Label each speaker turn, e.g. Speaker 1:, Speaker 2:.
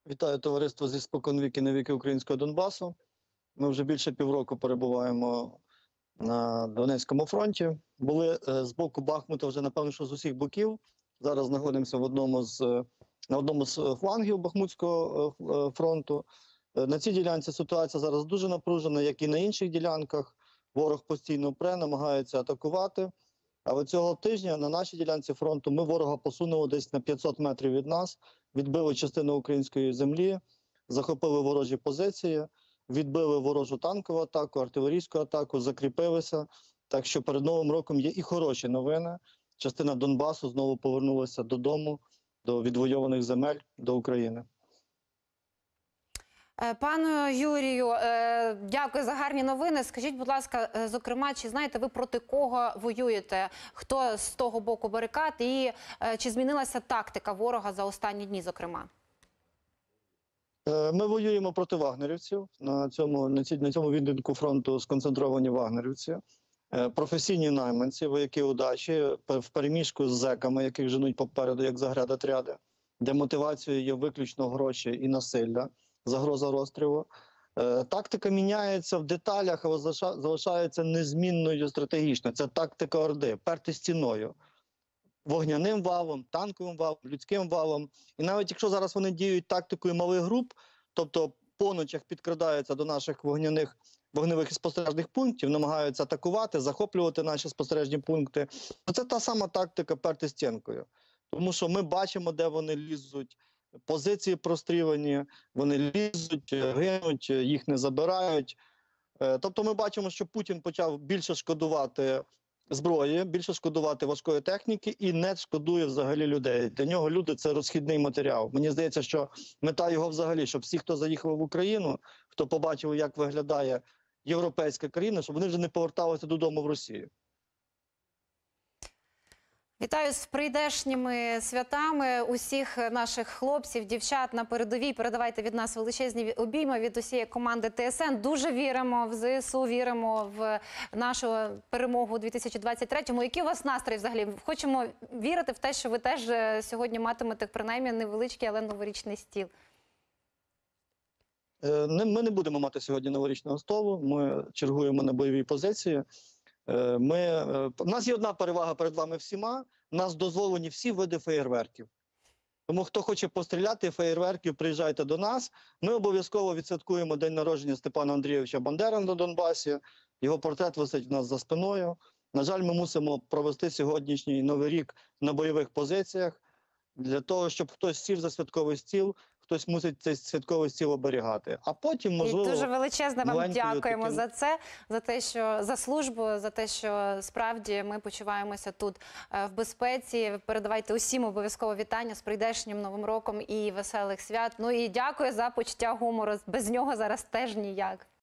Speaker 1: Вітаю товариство зі споконвіки на віки українського Донбасу. Ми вже більше півроку перебуваємо на Донецькому фронті. Були з боку Бахмута вже, напевно, що з усіх боків. Зараз знаходимося на одному з флангів Бахмутського фронту. На цій ділянці ситуація зараз дуже напружена, як і на інших ділянках. Ворог постійно пре, намагається атакувати. Але цього тижня на нашій ділянці фронту ми ворога посунули десь на 500 метрів від нас, відбили частину української землі, захопили ворожі позиції, відбили ворожу танкову атаку, артилерійську атаку, закріпилися. Так що перед Новим роком є і хороші новини. Частина Донбасу знову повернулася додому, до відвойованих земель, до України.
Speaker 2: Пану Юрію, дякую за гарні новини. Скажіть, будь ласка, зокрема, чи знаєте ви, проти кого воюєте? Хто з того боку барикад? І чи змінилася тактика ворога за останні дні, зокрема?
Speaker 1: Ми воюємо проти вагнерівців. На цьому відтинку фронту сконцентровані вагнерівці. Професійні найманці, вояки удачі, в переміжку з зеками, яких женуть попереду, як заградотряди, де мотивацією є виключно гроші і насилля, загроза розстрілу. Тактика міняється в деталях, але залишається незмінною стратегічно. Це тактика Орди, перти стіною. Вогняним валом, танковим валом, людським валом. І навіть якщо зараз вони діють тактикою малих груп, тобто по ночах підкрадаються до наших вогневих і спостережних пунктів, намагаються атакувати, захоплювати наші спостережні пункти, то це та сама тактика перти стінкою. Тому що ми бачимо, де вони лізуть, позиції прострілені, вони лізуть, гинуть, їх не забирають. Тобто ми бачимо, що Путін почав більше шкодувати зброї, більше шкодувати важкої техніки і не шкодує взагалі людей. Для нього люди – це розхідний матеріал. Мені здається, що мета його взагалі, щоб всі, хто заїхав в Україну, хто побачив, як виглядає європейська країна, щоб вони вже не поверталися додому в Росію.
Speaker 2: Вітаю з прийдешніми святами усіх наших хлопців, дівчат на передовій. Передавайте від нас величезні обійми від усієї команди ТСН. Дуже віримо в ЗСУ, віримо в нашу перемогу у 2023-му. Який у вас настрій взагалі? Хочемо вірити в те, що ви теж сьогодні матимете принаймні невеличкий, але новорічний стіл.
Speaker 1: Ми не будемо мати сьогодні новорічного столу. Ми чергуємо на бойовій позиції. У нас є одна перевага перед вами всіма. У нас дозволені всі види феєрверків. Тому хто хоче постріляти феєрверків, приїжджайте до нас. Ми обов'язково відсвяткуємо день народження Степана Андрійовича Бандери на Донбасі. Його портрет висить у нас за спиною. На жаль, ми мусимо провести сьогоднішній Новий рік на бойових позиціях. Для того, щоб хтось сів за святковий стіл, хтось мусить цей святковий стіл оберігати. А потім, можливо,
Speaker 2: і дуже величезне вам дякуємо за це, за те, що за службу, за те, що справді ми почуваємося тут в безпеці. Передавайте усім обов'язково вітання з прийдешнім Новим роком і веселих свят. Ну і дякую за почуття гумору. Без нього зараз теж ніяк.